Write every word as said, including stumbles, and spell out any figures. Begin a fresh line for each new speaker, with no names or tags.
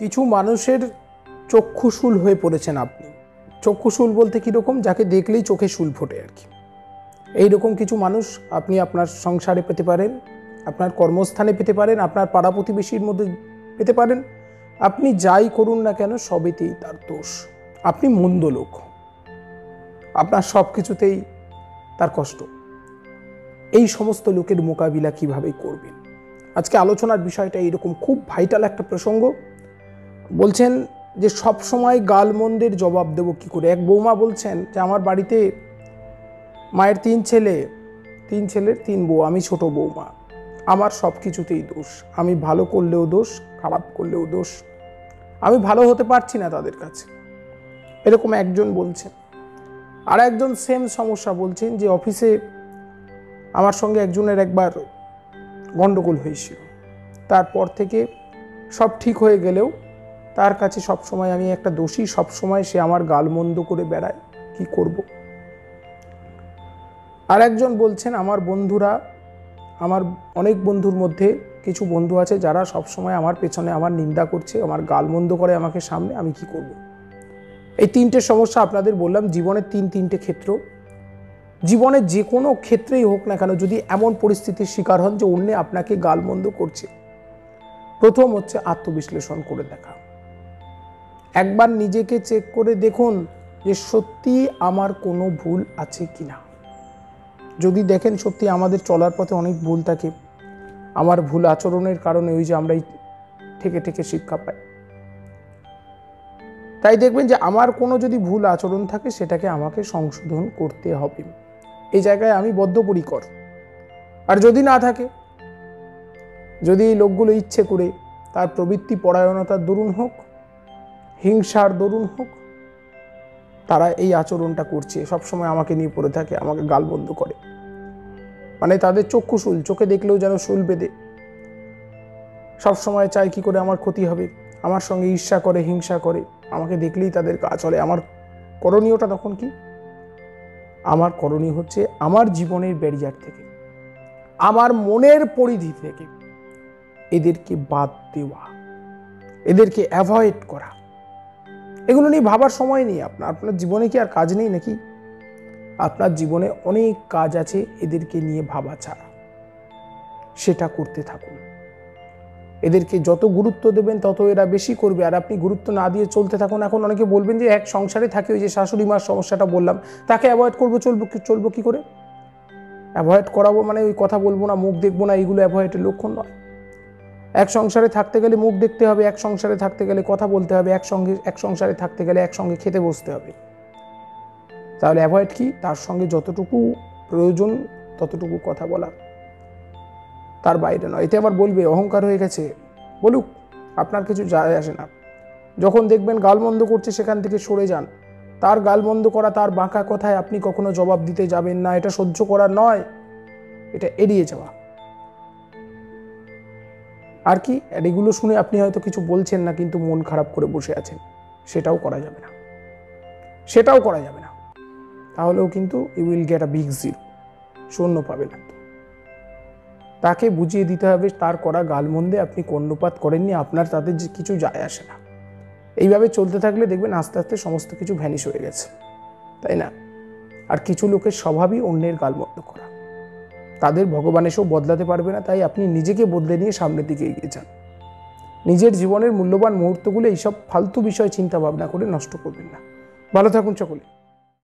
কিছু মানুষের চক্ষুশূল হয়ে পড়েছেন আপনি। চক্ষুশূল বলতে কীরকম, যাকে দেখলেই চোখে শুল ফোটে আর কি। এইরকম কিছু মানুষ আপনি আপনার সংসারে পেতে পারেন, আপনার কর্মস্থানে পেতে পারেন, আপনার পাড়া প্রতিবেশীর মধ্যে পেতে পারেন। আপনি যাই করুন না কেন সবেতেই তার দোষ। আপনি মন্দ লোক, আপনার সব কিছুতেই তার কষ্ট। এই সমস্ত লোকের মোকাবিলা কিভাবে করবেন, আজকে আলোচনার বিষয়টা এইরকম, খুব ভাইটাল একটা প্রসঙ্গ। বলছেন যে সব সময় গালমন্দের জবাব দেব কি করে। এক বৌমা বলছেন যে আমার বাড়িতে মায়ের তিন ছেলে, তিন ছেলের তিন বউ, আমি ছোট বৌমা, আমার সব কিছুতেই দোষ। আমি ভালো করলেও দোষ, খারাপ করলেও দোষ, আমি ভালো হতে পারছি না তাদের কাছে, এরকম একজন বলছেন। আর একজন সেম সমস্যা বলছেন যে অফিসে আমার সঙ্গে একজনের একবার গণ্ডগোল হয়েছিল, তারপর থেকে সব ঠিক হয়ে গেলেও তার কাছে সব সময় আমি একটা দোষী, সব সময় সে আমার গালমন্দ করে বেড়ায়, কি করব। আর একজন বলছেন আমার বন্ধুরা, আমার অনেক বন্ধুর মধ্যে কিছু বন্ধু আছে যারা সব সময় আমার পেছনে আমার নিন্দা করছে, আমার গালমন্দ করে আমাকে সামনে, আমি কি করব। এই তিনটে সমস্যা আপনাদের বললাম। জীবনের তিন তিনটে ক্ষেত্র, জীবনের যে কোনো ক্ষেত্রেই হোক না কেন, যদি এমন পরিস্থিতির শিকার হন যে অন্যে আপনাকে গালমন্দ করছে, প্রথম হচ্ছে আত্মবিশ্লেষণ করে দেখা। একবার নিজেকে চেক করে দেখুন যে সত্যি আমার কোনো ভুল আছে কিনা। যদি দেখেন সত্যি আমাদের চলার পথে অনেক ভুল থাকে, আমার ভুল আচরণের কারণে ওই যে আমরা থেকে থেকে শিক্ষা পাই, তাই দেখবেন যে আমার কোনো যদি ভুল আচরণ থাকে সেটাকে আমাকে সংশোধন করতে হবে। এই জায়গায় আমি বদ্ধপরিকর। আর যদি না থাকে, যদি এই লোকগুলো ইচ্ছে করে তার প্রবৃত্তি পরায়ণতার দরুন হোক, হিংসার দরুন হোক, তারা এই আচরণটা করছে, সবসময় আমাকে নিয়ে পড়ে থাকে, আমাকে গালবন্ধ করে, মানে তাদের চক্ষুশূল, চোখে দেখলেও যেন শুল বেঁধে, সবসময় চায় কি করে আমার ক্ষতি হবে, আমার সঙ্গে ঈর্ষা করে, হিংসা করে, আমাকে দেখলেই তাদের গা চলে। আমার করণীয়টা তখন কি? আমার করণীয় হচ্ছে আমার জীবনের ব্যারিয়ার থেকে, আমার মনের পরিধি থেকে এদেরকে বাদ দেওয়া, এদেরকে অ্যাভয়েড করা। এগুলো নিয়ে ভাবার সময় নেই আপনার। আপনার জীবনে কি আর কাজ নেই নাকি? আপনার জীবনে অনেক কাজ আছে এদেরকে নিয়ে ভাবা ছাড়া, সেটা করতে থাকুন। এদেরকে যত গুরুত্ব দেবেন তত এরা বেশি করবে, আর আপনি গুরুত্ব না দিয়ে চলতে থাকুন। এখন অনেকে বলবেন যে এক সংসারে থাকে, ওই যে শাশুড়ি মার সমস্যাটা বললাম, তাকে অ্যাভয়েড করবো, চলবো চলবো কি করে? অ্যাভয়েড করাবো মানে ওই কথা বলবো না, মুখ দেখবো না, এইগুলো অ্যাভয়েডের লক্ষণ নয়। এক সংসারে থাকতে গেলে মুখ দেখতে হবে, এক সংসারে থাকতে গেলে কথা বলতে হবে, একসঙ্গে এক সংসারে থাকতে গেলে একসঙ্গে খেতে বসতে হবে। তাহলে অ্যাভয়েড কি? তার সঙ্গে যতটুকু প্রয়োজন ততটুকু কথা বলা, তার বাইরে নয়। এতে আবার বলবে অহংকার হয়ে গেছে, বলুক, আপনার কিছু যায় আসে না। যখন দেখবেন গালমন্দ করছে সেখান থেকে সরে যান। তার গালমন্দ করা, তার বাঁকা কথায় আপনি কখনো জবাব দিতে যাবেন না। এটা সহ্য করার নয়, এটা এড়িয়ে যাওয়া। আর কি, এগুলো শুনে আপনি হয়তো কিছু বলছেন না, কিন্তু মন খারাপ করে বসে আছেন, সেটাও করা যাবে না, সেটাও করা যাবে না। তাহলেও কিন্তু you will get a big zero, শূন্য পাবেন না। তাকে বুঝিয়ে দিতে হবে তার করা গালমন্দে আপনি কর্ণপাত করেননি, আপনার তাদের যে কিছু যায় আসে না। এইভাবে চলতে থাকলে দেখবেন আস্তে আস্তে সমস্ত কিছু ভ্যানিশ হয়ে গেছে, তাই না? আর কিছু লোকের স্বভাবই অন্যের গালমন্দ করা, তাদের ভগবান এসেও বদলাতে পারবে না। তাই আপনি নিজেকে বদলে নিয়ে সামনের দিকে এগিয়ে যান। নিজের জীবনের মূল্যবান মুহূর্তগুলো এইসব ফালতু বিষয় চিন্তা ভাবনা করে নষ্ট করবেন না। ভালো থাকুন সকলে।